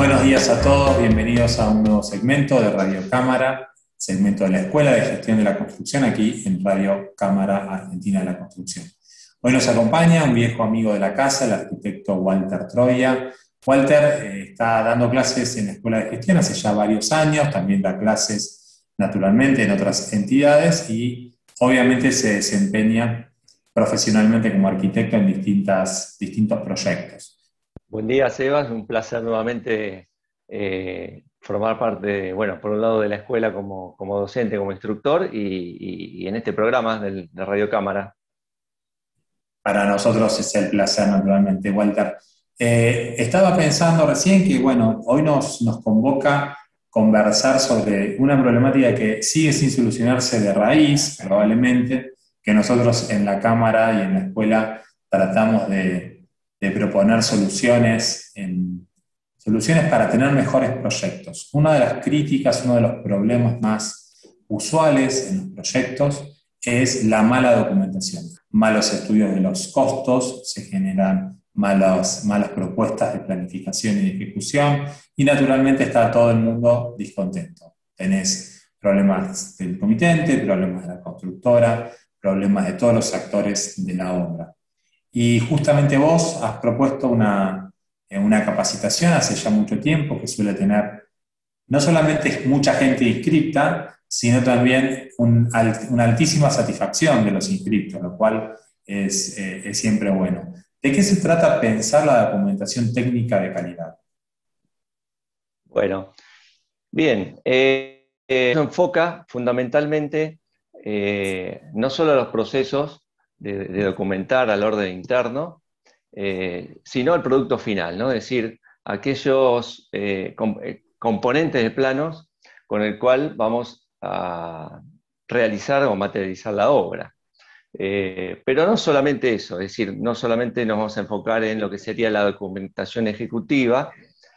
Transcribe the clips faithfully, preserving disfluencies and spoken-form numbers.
Buenos días a todos, bienvenidos a un nuevo segmento de Radio Cámara, segmento de la Escuela de Gestión de la Construcción, aquí en Radio Cámara Argentina de la Construcción. Hoy nos acompaña un viejo amigo de la casa, el arquitecto Walter Troya. Walter eh, está dando clases en la Escuela de Gestión hace ya varios años, también da clases naturalmente en otras entidades y obviamente se desempeña profesionalmente como arquitecto en distintas, distintos proyectos. Buen día, Sebas. Un placer nuevamente eh, formar parte, de, bueno, por un lado de la escuela como, como docente, como instructor, y, y, y en este programa del, de Radio Cámara. Para nosotros es el placer, naturalmente, Walter. Eh, estaba pensando recién que, bueno, hoy nos, nos convoca conversar sobre una problemática que sigue sin solucionarse de raíz, probablemente, que nosotros en la Cámara y en la escuela tratamos de de proponer soluciones, en, soluciones para tener mejores proyectos. Una de las críticas, uno de los problemas más usuales en los proyectos es la mala documentación. Malos estudios de los costos, se generan malas, malas propuestas de planificación y de ejecución, y naturalmente está todo el mundo discontento. Tenés problemas del comitente, problemas de la constructora, problemas de todos los actores de la obra. Y justamente vos has propuesto una, una capacitación hace ya mucho tiempo que suele tener no solamente mucha gente inscripta, sino también un, una altísima satisfacción de los inscriptos, lo cual es, eh, es siempre bueno. ¿De qué se trata pensar la documentación técnica de calidad? Bueno, bien, eh, eh, eso enfoca fundamentalmente eh, no solo los procesos De, de documentar al orden interno, eh, sino el producto final, ¿no? Es decir, aquellos eh, com eh, componentes de planos con el cual vamos a realizar o materializar la obra. Eh, pero no solamente eso, es decir, no solamente nos vamos a enfocar en lo que sería la documentación ejecutiva,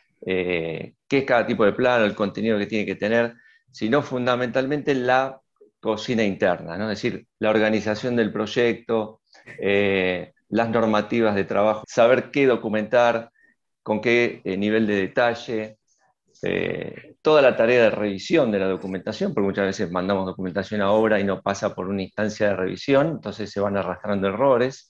eh, qué es cada tipo de plano, el contenido que tiene que tener, sino fundamentalmente la cocina interna, ¿no? Es decir, la organización del proyecto, eh, las normativas de trabajo, saber qué documentar, con qué eh, nivel de detalle, eh, toda la tarea de revisión de la documentación, porque muchas veces mandamos documentación a obra y no pasa por una instancia de revisión, entonces se van arrastrando errores,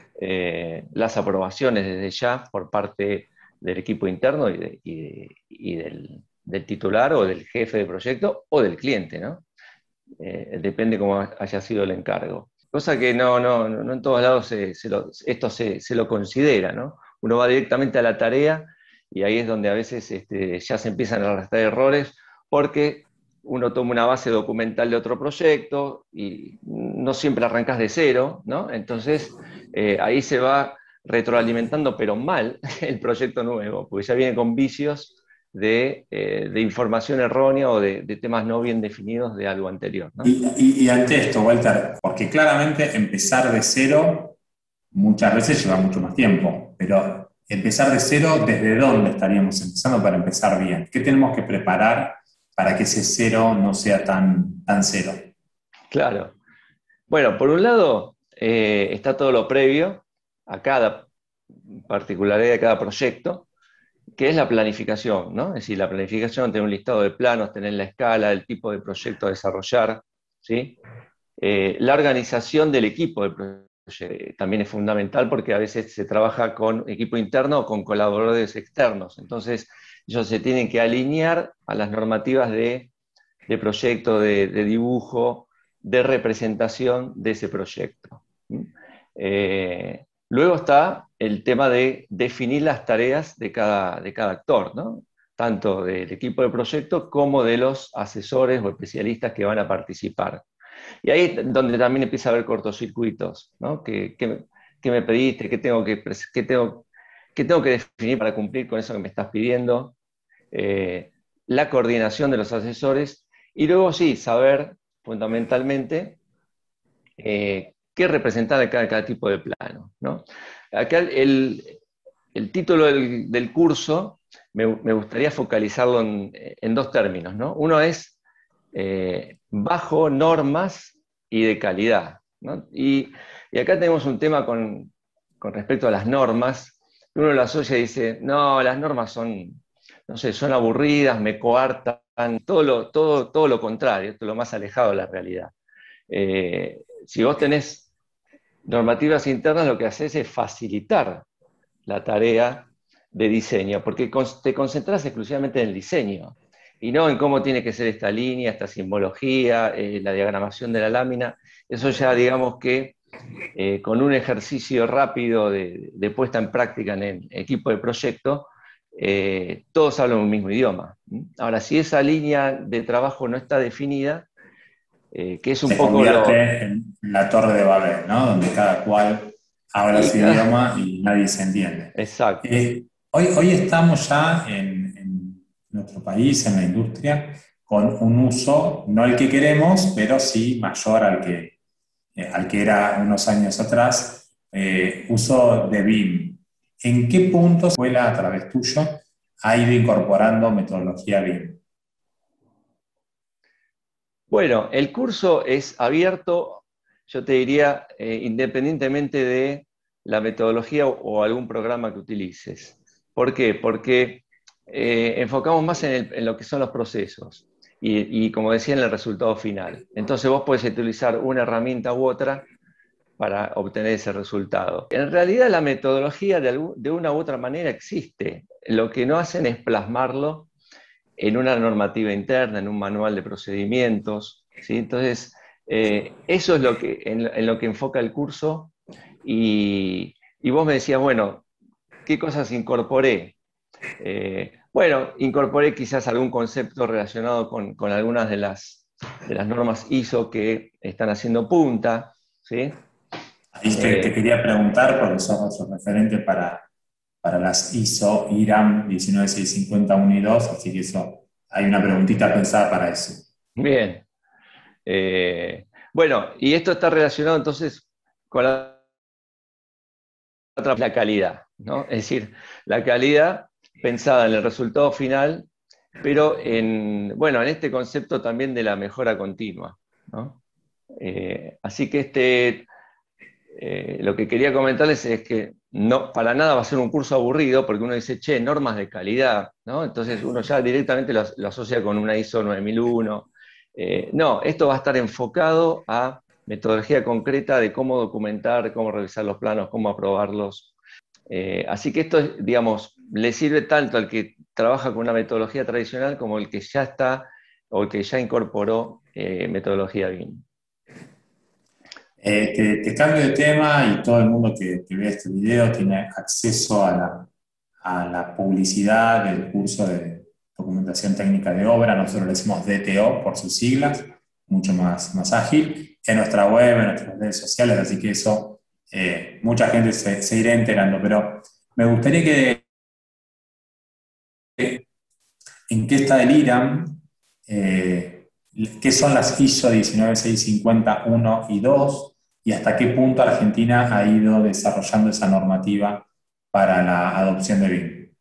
eh, las aprobaciones desde ya por parte del equipo interno y, de, y, de, y del, del titular o del jefe de proyecto o del cliente, ¿no? Eh, depende cómo haya sido el encargo. Cosa que no, no, no en todos lados se, se lo, esto se, se lo considera, ¿no? Uno va directamente a la tarea y ahí es donde a veces este, ya se empiezan a arrastrar errores porque uno toma una base documental de otro proyecto y no siempre arrancas de cero, ¿no? Entonces eh, ahí se va retroalimentando, pero mal, el proyecto nuevo, porque ya viene con vicios De, eh, de información errónea o de, de temas no bien definidos de algo anterior, ¿no? Y, y, y ante esto, Walter, porque claramente empezar de cero muchas veces lleva mucho más tiempo, pero empezar de cero, ¿desde dónde estaríamos empezando para empezar bien? ¿Qué tenemos que preparar para que ese cero no sea tan, tan cero? Claro. Bueno, por un lado eh, está todo lo previo a cada particularidad de cada proyecto, que es la planificación, ¿no? Es decir, la planificación, tener un listado de planos, tener la escala, el tipo de proyecto a desarrollar, ¿sí? Eh, la organización del equipo del proyecto también es fundamental porque a veces se trabaja con equipo interno o con colaboradores externos, entonces ellos se tienen que alinear a las normativas de, de proyecto, de, de dibujo, de representación de ese proyecto. Eh, Luego está el tema de definir las tareas de cada, de cada actor, ¿no? Tanto del equipo de proyecto como de los asesores o especialistas que van a participar. Y ahí es donde también empieza a haber cortocircuitos, ¿no? ¿Qué, qué, qué me pediste? ¿Qué tengo que, qué tengo, qué tengo que definir para cumplir con eso que me estás pidiendo? Eh, la coordinación de los asesores y luego sí, saber fundamentalmente eh, qué representar cada, cada tipo de plano, ¿no? Acá el, el título del, del curso me, me, gustaría focalizarlo en, en dos términos, ¿no? Uno es eh, bajo normas y de calidad, ¿no? Y, y acá tenemos un tema con, con respecto a las normas. Uno lo asocia y dice, no, las normas son, no sé, son aburridas, me coartan, todo lo, todo, todo lo contrario, esto es lo más alejado de la realidad. Eh, si vos tenés normativas internas, lo que haces es facilitar la tarea de diseño, porque te concentras exclusivamente en el diseño y no en cómo tiene que ser esta línea, esta simbología, eh, la diagramación de la lámina. Eso ya digamos que eh, con un ejercicio rápido de, de puesta en práctica en el equipo de proyecto, eh, todos hablan un mismo idioma. Ahora, si esa línea de trabajo no está definida, eh, que es un Se poco lo... convierte en la torre de Babel, ¿no? Donde cada cual habla Y, su idioma y nadie se entiende. exacto. Eh, hoy, hoy estamos ya en, en nuestro país, en la industria, con un uso, no el que queremos, pero sí mayor al que, eh, al que era unos años atrás, eh, uso de B I M. ¿En qué punto la escuela, a través tuyo, ha ido incorporando metodología B I M? Bueno, el curso es abierto, yo te diría, eh, independientemente de la metodología o, o algún programa que utilices. ¿Por qué? Porque eh, enfocamos más en, el, en, lo que son los procesos y, y, como decía, en el resultado final. Entonces vos podés utilizar una herramienta u otra para obtener ese resultado. En realidad la metodología de, algún, de una u otra manera existe. Lo que no hacen es plasmarlo en una normativa interna, en un manual de procedimientos, ¿sí? Entonces, eh, eso es lo que, en, en, lo que enfoca el curso y, y vos me decías, bueno, ¿qué cosas incorporé? Eh, bueno, incorporé quizás algún concepto relacionado con, con algunas de las, de las normas I S O que están haciendo punta, ¿sí? Ahí te, te Eh, quería preguntar, porque sos nuestro referente para, para las I S O, I R A M diecinueve mil seiscientos cincuenta uno y dos, así que eso, hay una preguntita pensada para eso. bien. Eh, bueno, y esto está relacionado entonces con la otra, la calidad, ¿no? Es decir, la calidad pensada en el resultado final, pero en, bueno, en este concepto también de la mejora continua, ¿no? Eh, así que este, eh, lo que quería comentarles es que no, para nada va a ser un curso aburrido, porque uno dice, che, normas de calidad, ¿no? Entonces uno ya directamente lo, lo asocia con una I S O nueve mil uno. Eh, no, esto va a estar enfocado a metodología concreta de cómo documentar, cómo revisar los planos, cómo aprobarlos. Eh, así que esto, digamos, le sirve tanto al que trabaja con una metodología tradicional como el que ya está o el que ya incorporó eh, metodología B I M. Eh, te, te cambio de tema y todo el mundo que, que ve este video tiene acceso a la, a la publicidad del curso de documentación técnica de obra. Nosotros le decimos D T O por sus siglas, mucho más, más ágil, en nuestra web, en nuestras redes sociales, así que eso eh, mucha gente se, se irá enterando. Pero me gustaría que, en qué está el I R A M, eh, qué son las I S O diecinueve mil seiscientos cincuenta uno y dos, y hasta qué punto Argentina ha ido desarrollando esa normativa para la adopción de B I M.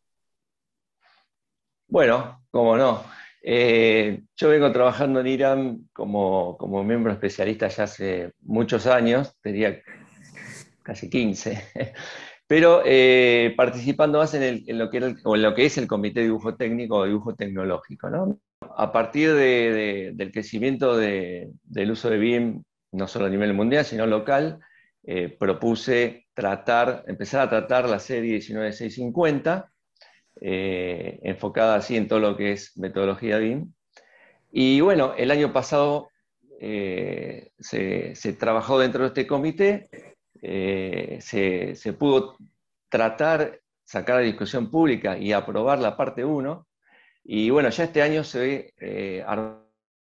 Bueno, cómo no. Eh, yo vengo trabajando en I R A M como, como miembro especialista ya hace muchos años, diría casi quince, pero eh, participando más en, el, en, lo que era el, o en lo que es el Comité de Dibujo Técnico o Dibujo Tecnológico, ¿no? A partir de, de, del crecimiento de, del uso de B I M, no solo a nivel mundial, sino local, eh, propuse tratar, empezar a tratar la serie diecinueve mil seiscientos cincuenta, eh, enfocada así en todo lo que es metodología B I M. Y bueno, el año pasado eh, se, se trabajó dentro de este comité, eh, se, se pudo tratar, sacar a discusión pública y aprobar la parte uno. Y bueno, ya este año se eh, armó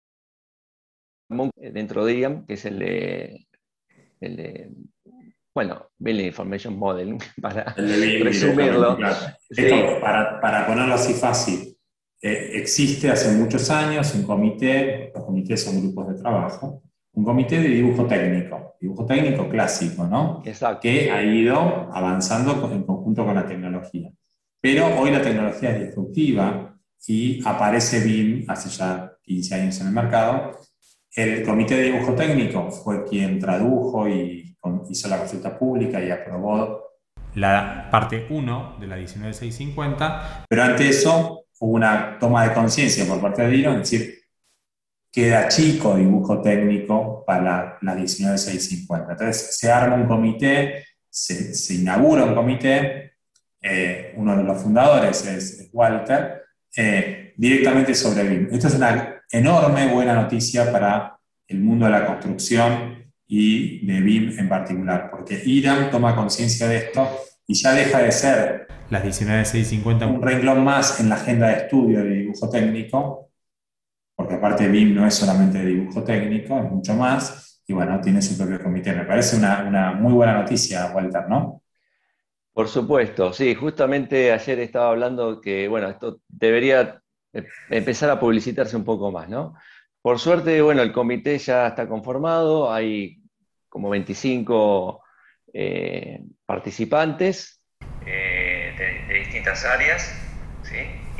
dentro de I A M, que es el de, el de bueno, Building Information Model, para El de B I M directamente, resumirlo. claro. Sí, Esto, para, para ponerlo así fácil, eh, existe hace muchos años un comité, los comités son grupos de trabajo, un comité de dibujo técnico, dibujo técnico clásico, ¿no? exacto. Que ha ido avanzando con- en conjunto con la tecnología. Pero hoy la tecnología es disruptiva y aparece B I M hace ya quince años en el mercado. El comité de dibujo técnico fue quien tradujo y hizo la consulta pública y aprobó la parte uno de la diecinueve mil seiscientos cincuenta, pero ante eso hubo una toma de conciencia por parte de Iron, es decir, queda chico dibujo técnico para la, la diecinueve mil seiscientos cincuenta. Entonces se arma un comité, se, se inaugura un comité, eh, uno de los fundadores es, es Walter, eh, directamente sobre B I M. Esto es una enorme buena noticia para el mundo de la construcción y de B I M en particular, porque Iram toma conciencia de esto y ya deja de ser las diecinueve mil seiscientos cincuenta un renglón más en la agenda de estudio de dibujo técnico, porque aparte B I M no es solamente de dibujo técnico, es mucho más, y bueno, tiene su propio comité. Me parece una, una muy buena noticia, Walter, ¿no? Por supuesto, sí, justamente ayer estaba hablando que, bueno, esto debería eh, empezar a publicitarse un poco más, ¿no? Por suerte, bueno, el comité ya está conformado, hay como veinticinco eh, participantes eh, de, de distintas áreas, ¿sí?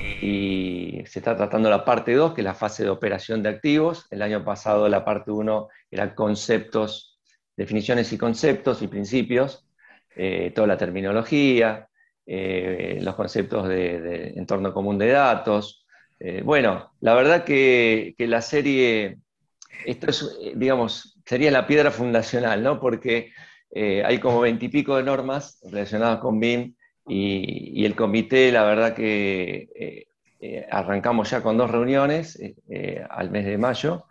Y se está tratando la parte dos, que es la fase de operación de activos. El año pasado la parte uno era conceptos, definiciones y conceptos y principios, eh, toda la terminología, eh, los conceptos de, de entorno común de datos. Eh, bueno, la verdad que, que la serie, esto es, eh, digamos, sería la piedra fundacional, ¿no? Porque eh, hay como veintipico de normas relacionadas con B I M y, y el comité, la verdad que eh, eh, arrancamos ya con dos reuniones eh, eh, al mes de mayo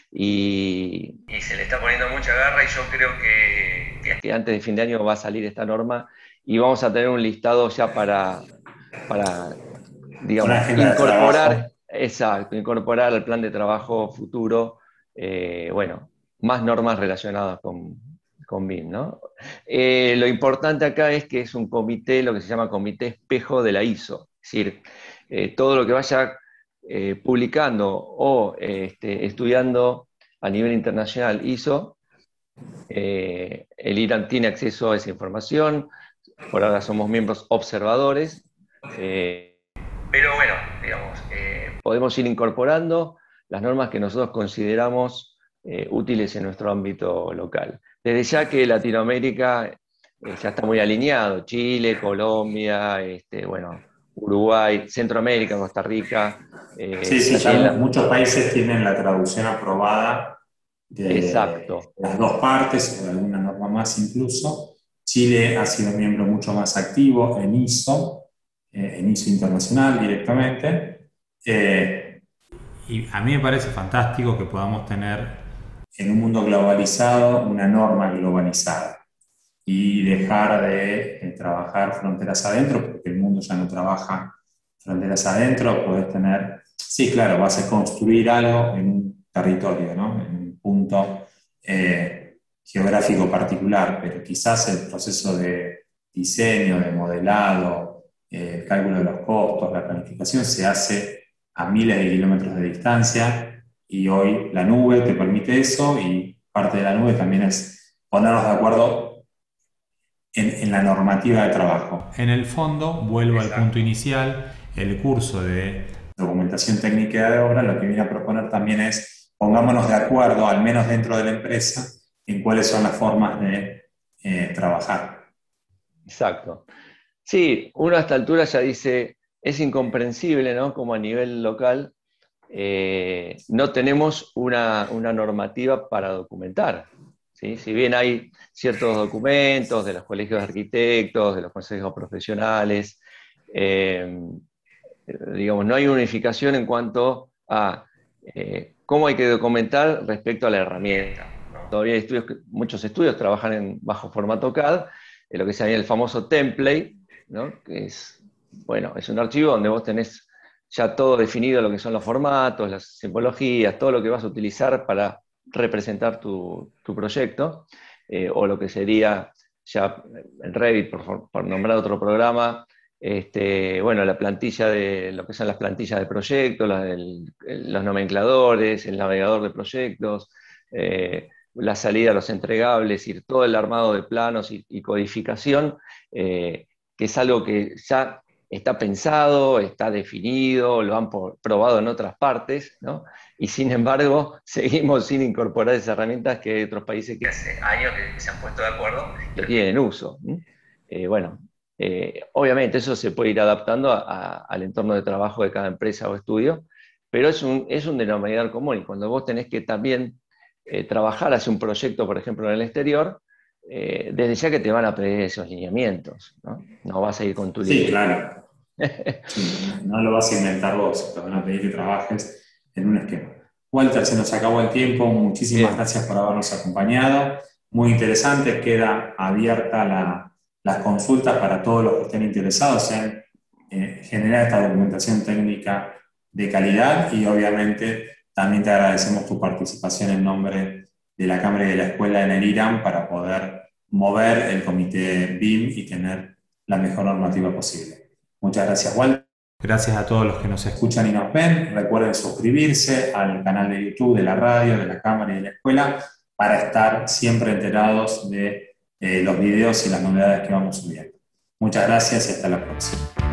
y, y se le está poniendo mucha garra y yo creo que, que, que antes de fin de año va a salir esta norma y vamos a tener un listado ya para, para Una digamos, agenda de incorporar, trabajo. exacto, incorporar al plan de trabajo futuro, eh, bueno, más normas relacionadas con, con B I M, ¿no? Eh, lo importante acá es que es un comité, lo que se llama comité espejo de la I S O, es decir, eh, todo lo que vaya eh, publicando o eh, este, estudiando a nivel internacional I S O, eh, el IRAM tiene acceso a esa información, por ahora somos miembros observadores, eh, pero bueno, digamos, eh, podemos ir incorporando las normas que nosotros consideramos eh, útiles en nuestro ámbito local. Desde ya que Latinoamérica eh, ya está muy alineado, Chile, Colombia, este, bueno, Uruguay, Centroamérica, Costa Rica, Sí, eh, sí, ya ya tienen mu- la... muchos países tienen la traducción aprobada de Exacto, las dos partes, o de alguna norma más incluso. Chile ha sido miembro mucho más activo en I S O, eh, en I S O internacional directamente. Eh, y a mí me parece fantástico que podamos tener en un mundo globalizado una norma globalizada y dejar de eh, trabajar fronteras adentro, porque el mundo ya no trabaja fronteras adentro, podés tener, sí, claro, vas a construir algo en un territorio, ¿no? En un punto eh, geográfico particular, pero quizás el proceso de diseño, de modelado, eh, el cálculo de los costos, la planificación se hace a miles de kilómetros de distancia y hoy la nube te permite eso y parte de la nube también es ponernos de acuerdo en, en la normativa de trabajo. En el fondo, vuelvo Exacto. al punto inicial, el curso de documentación técnica de obra lo que viene a proponer también es pongámonos de acuerdo, al menos dentro de la empresa, en cuáles son las formas de eh, trabajar. exacto. Sí, uno a esta altura ya dice, es incomprensible, ¿no? Como a nivel local eh, no tenemos una, una normativa para documentar, ¿sí? Si bien hay ciertos documentos de los colegios de arquitectos, de los consejos profesionales, eh, digamos, no hay unificación en cuanto a eh, cómo hay que documentar respecto a la herramienta, ¿no? Todavía hay estudios, muchos estudios trabajan en bajo formato C A D, eh, lo que se llama el famoso template, ¿no? Que es, bueno, es un archivo donde vos tenés ya todo definido, lo que son los formatos, las simbologías, todo lo que vas a utilizar para representar tu, tu proyecto, eh, o lo que sería ya en Revit, por, por nombrar otro programa, este, bueno, la plantilla de lo que son las plantillas de proyectos, la del- el- los nomencladores, el navegador de proyectos, eh, la salida a los entregables, y todo el armado de planos y, y codificación, eh, que es algo que ya está pensado, está definido, lo han por- probado en otras partes, ¿no? Y sin embargo, seguimos sin incorporar esas herramientas que otros países que hace años que se han puesto de acuerdo lo tienen en uso. ¿Mm? Eh, bueno, Eh, obviamente eso se puede ir adaptando a- a- al entorno de trabajo de cada empresa o estudio, pero es un, es un denominador común. Y cuando vos tenés que también eh, trabajar hacia un proyecto, por ejemplo, en el exterior, eh, desde ya que te van a pedir esos lineamientos, ¿no? No vas a ir con tu Sí, librito. claro. Sí, no, no lo vas a inventar vos, te van a pedir que trabajes en un esquema. Walter, se nos acabó el tiempo, muchísimas Bien, gracias por habernos acompañado. Muy interesante, queda abierta la- las consultas para todos los que estén interesados en eh, generar esta documentación técnica de calidad y obviamente también te agradecemos tu participación en nombre de la Cámara y de la Escuela en el IRAM para poder mover el comité B I M y tener la mejor normativa posible. Muchas gracias, Walter. Gracias a todos los que nos escuchan y nos ven. Recuerden suscribirse al canal de YouTube de la radio, de la Cámara y de la Escuela para estar siempre enterados de eh, los videos y las novedades que vamos subiendo. Muchas gracias y hasta la próxima.